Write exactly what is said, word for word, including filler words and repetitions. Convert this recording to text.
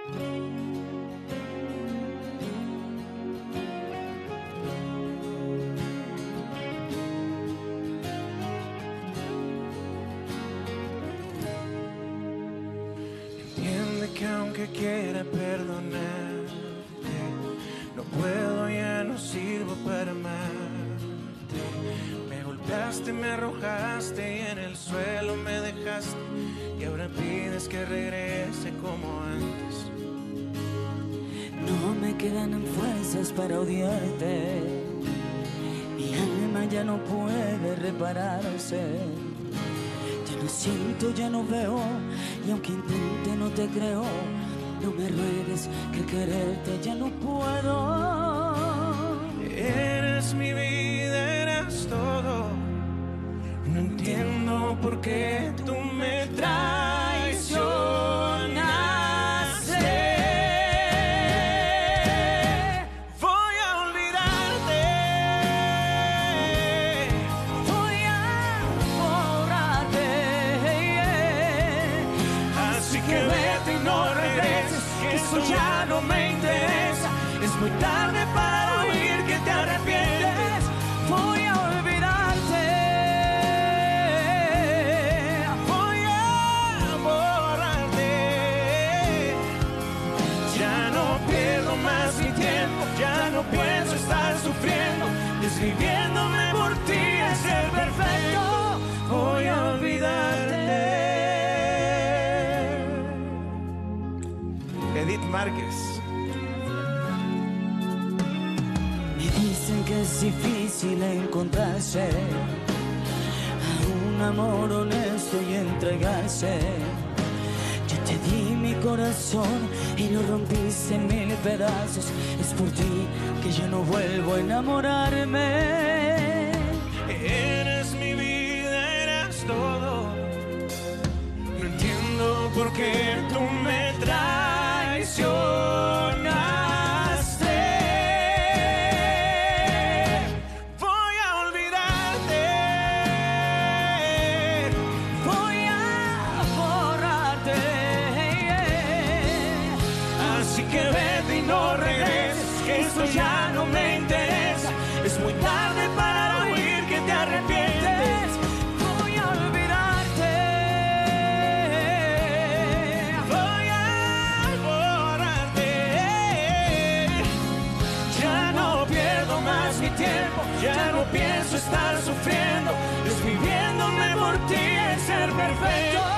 Entiende que aunque quiera perdonarte, no puedo, ya no sirvo para amarte. Me golpeaste, me arrojaste y en el suelo me dejaste, y ahora pides que regrese como antes. No me quedan fuerzas para odiarte, mi alma ya no puede repararse. Ya no siento, ya no veo, y aunque intente no te creo. No me ruegues que quererte ya no puedo. Eres mi vida, eras todo. No entiendo por qué tú me traicionaste. Voy a olvidarte, voy a borrarte. Así que vete y no regreses, que eso ya no me interesa. Es muy tarde para oír que te arrepientes. Voy a olvidarte, voy a borrarte. Ya no pierdo más mi tiempo, ya no pienso estar sufriendo, desviviéndome por ti es ser perfecto. Voy a olvidarte. Edith Márquez. me dicen que es difícil encontrarse a un amor honesto y entregarse. Yo te di mi corazón y lo rompiste en mil pedazos. Es por ti que yo no vuelvo a enamorarme. Eres mi vida, eras todo. No entiendo por qué tú me traicionaste. Voy a olvidarte, Voy a borrarte. así que vete y no regreses, que esto ya no me interesa. Es muy tarde para oír que te arrepientes. Voy a olvidarte. Voy a borrarte. Ya no pierdo más mi tiempo, ya no pienso estar sufriendo, desviviéndome por ti en ser perfecto.